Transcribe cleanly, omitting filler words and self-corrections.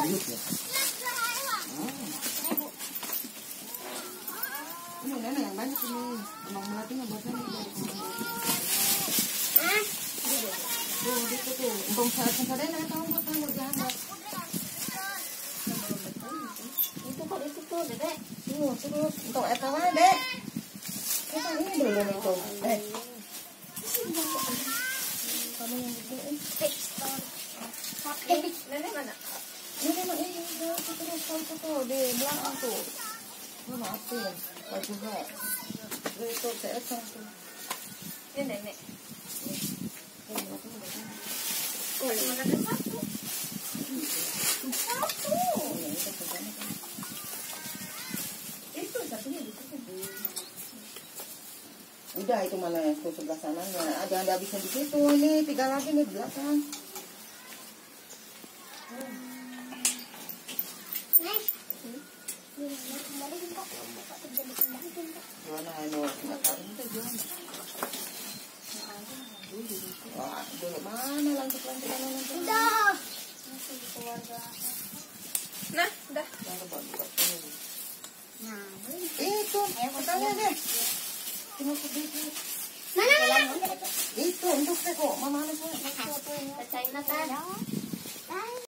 Ayut ya. Ini nenek yang banyak ini. Emang melatinya buat nenek dari tuh, gitu tuh. Untung saya nenek tahu buat kamu jangan. Itu kok itu tuh, Dedek. Terus untuk eta mana, Dek? Kita ini dulu nih tuh. Kamu yang gede. Nenek mana? Nenek ini terus tuh di belakang tuh. Maafin, Pak juga. Itu saya tuh. Ini nenek. Oh, mana ada satu? Satu. Itu satunya di situ. Udah itu malah yang sebelah sananya. Ada habisin di situ. Ini 3 lagi nih di belakang. Gimana anu nggak tahu itu gimana? Wah, dulu mana lanjut mana? Udah. Keluarga. Nah, udah. Nah, itu. Kita lihat deh. Cuma sedikit. Mana? Itu untuk teko, mama anak saya. China